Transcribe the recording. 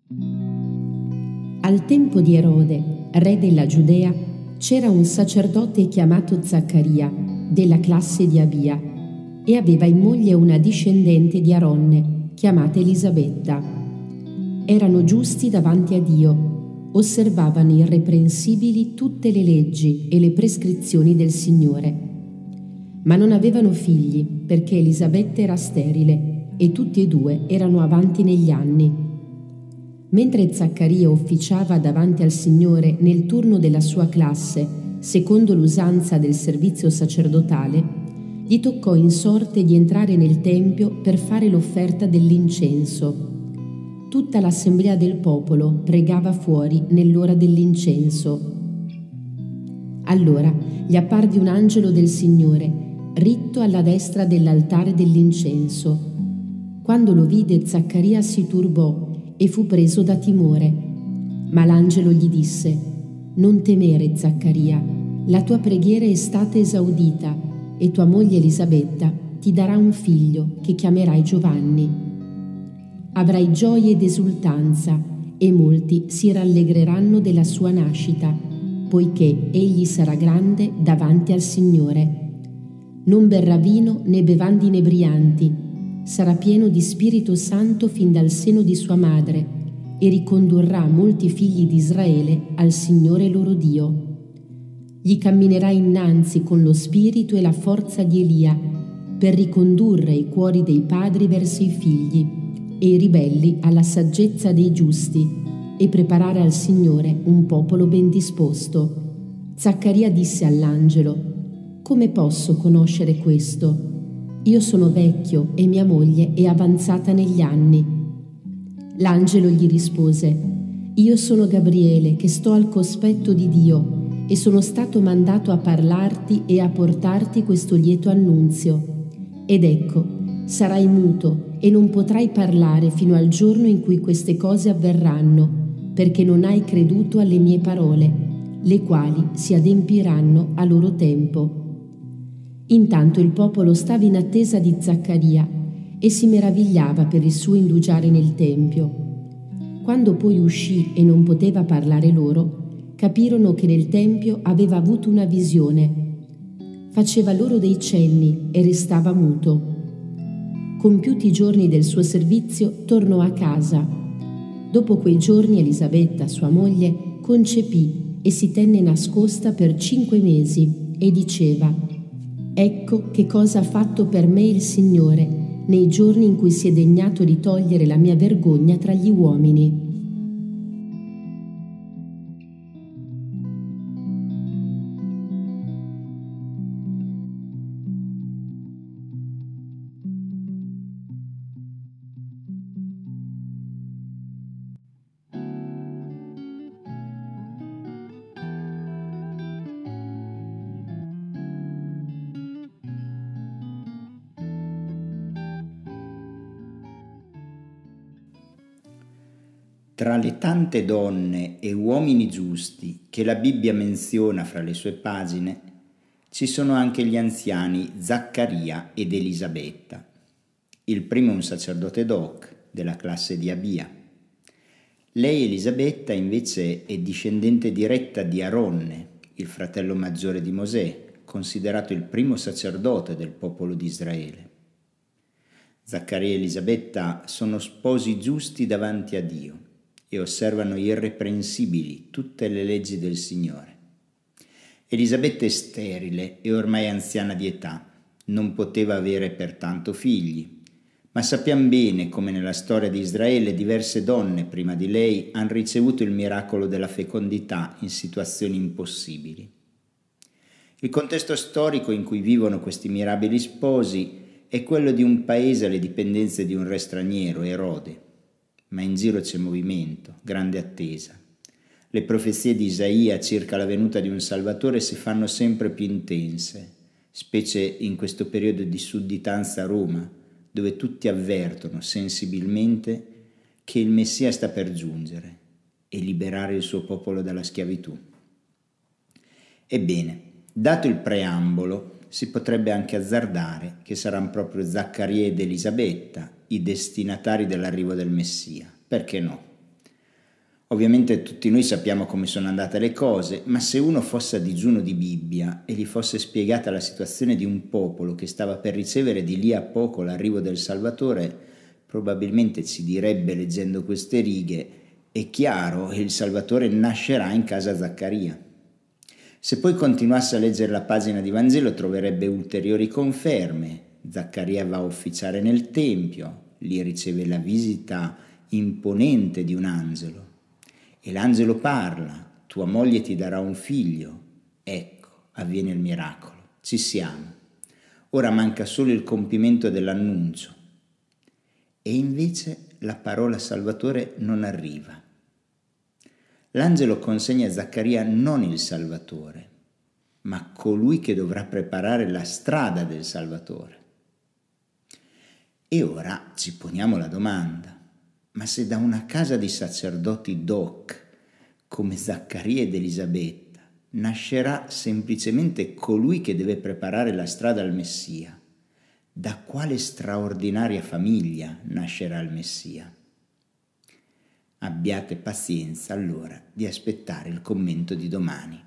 Al tempo di Erode, re della Giudea, c'era un sacerdote chiamato Zaccaria, della classe di Abia, e aveva in moglie una discendente di Aronne, chiamata Elisabetta. Erano giusti davanti a Dio, osservavano irreprensibili tutte le leggi e le prescrizioni del Signore. Ma non avevano figli, perché Elisabetta era sterile, e tutti e due erano avanti negli anni. Mentre Zaccaria officiava davanti al Signore nel turno della sua classe, secondo l'usanza del servizio sacerdotale, gli toccò in sorte di entrare nel tempio per fare l'offerta dell'incenso. Tutta l'assemblea del popolo pregava fuori nell'ora dell'incenso. Allora gli apparve un angelo del Signore, ritto alla destra dell'altare dell'incenso. Quando lo vide, Zaccaria si turbò e fu preso da timore. Ma l'angelo gli disse: «Non temere, Zaccaria, la tua preghiera è stata esaudita e tua moglie Elisabetta ti darà un figlio che chiamerai Giovanni. Avrai gioia ed esultanza e molti si rallegreranno della sua nascita, poiché egli sarà grande davanti al Signore. Non berrà vino né bevande inebrianti, sarà pieno di Spirito Santo fin dal seno di sua madre e ricondurrà molti figli di Israele al Signore loro Dio. Gli camminerà innanzi con lo spirito e la forza di Elia per ricondurre i cuori dei padri verso i figli e i ribelli alla saggezza dei giusti e preparare al Signore un popolo ben disposto». Zaccaria disse all'angelo: «Come posso conoscere questo? Io sono vecchio e mia moglie è avanzata negli anni». L'angelo gli rispose: «Io sono Gabriele, che sto al cospetto di Dio e sono stato mandato a parlarti e a portarti questo lieto annunzio. Ed ecco, sarai muto e non potrai parlare fino al giorno in cui queste cose avverranno, perché non hai creduto alle mie parole, le quali si adempiranno a loro tempo». Intanto il popolo stava in attesa di Zaccaria e si meravigliava per il suo indugiare nel tempio. Quando poi uscì e non poteva parlare loro, capirono che nel tempio aveva avuto una visione. Faceva loro dei cenni e restava muto. Compiuti i giorni del suo servizio, tornò a casa. Dopo quei giorni Elisabetta, sua moglie, concepì e si tenne nascosta per 5 mesi e diceva: «Ecco che cosa ha fatto per me il Signore nei giorni in cui si è degnato di togliere la mia vergogna tra gli uomini». Tra le tante donne e uomini giusti che la Bibbia menziona fra le sue pagine, ci sono anche gli anziani Zaccaria ed Elisabetta. Il primo è un sacerdote doc della classe di Abia. Lei, Elisabetta, invece è discendente diretta di Aronne, il fratello maggiore di Mosè, considerato il primo sacerdote del popolo di Israele. Zaccaria e Elisabetta sono sposi giusti davanti a Dio e osservano irreprensibili tutte le leggi del Signore. Elisabetta è sterile e ormai anziana di età, non poteva avere pertanto figli, ma sappiamo bene come nella storia di Israele diverse donne prima di lei hanno ricevuto il miracolo della fecondità in situazioni impossibili. Il contesto storico in cui vivono questi mirabili sposi è quello di un paese alle dipendenze di un re straniero, Erode, ma in giro c'è movimento, grande attesa. Le profezie di Isaia circa la venuta di un Salvatore si fanno sempre più intense, specie in questo periodo di sudditanza a Roma, dove tutti avvertono sensibilmente che il Messia sta per giungere e liberare il suo popolo dalla schiavitù. Ebbene, dato il preambolo, si potrebbe anche azzardare che saranno proprio Zaccaria ed Elisabetta i destinatari dell'arrivo del Messia. Perché no? Ovviamente tutti noi sappiamo come sono andate le cose, ma se uno fosse a digiuno di Bibbia e gli fosse spiegata la situazione di un popolo che stava per ricevere di lì a poco l'arrivo del Salvatore, probabilmente ci direbbe, leggendo queste righe: è chiaro che il Salvatore nascerà in casa Zaccaria. Se poi continuasse a leggere la pagina di Vangelo troverebbe ulteriori conferme. Zaccaria va a ufficiare nel Tempio, lì riceve la visita imponente di un angelo. E l'angelo parla: tua moglie ti darà un figlio. Ecco, avviene il miracolo. Ci siamo. Ora manca solo il compimento dell'annuncio. E invece la parola Salvatore non arriva. L'angelo consegna a Zaccaria non il Salvatore, ma colui che dovrà preparare la strada del Salvatore. E ora ci poniamo la domanda: ma se da una casa di sacerdoti doc come Zaccaria ed Elisabetta nascerà semplicemente colui che deve preparare la strada al Messia, da quale straordinaria famiglia nascerà il Messia? Abbiate pazienza allora di aspettare il commento di domani.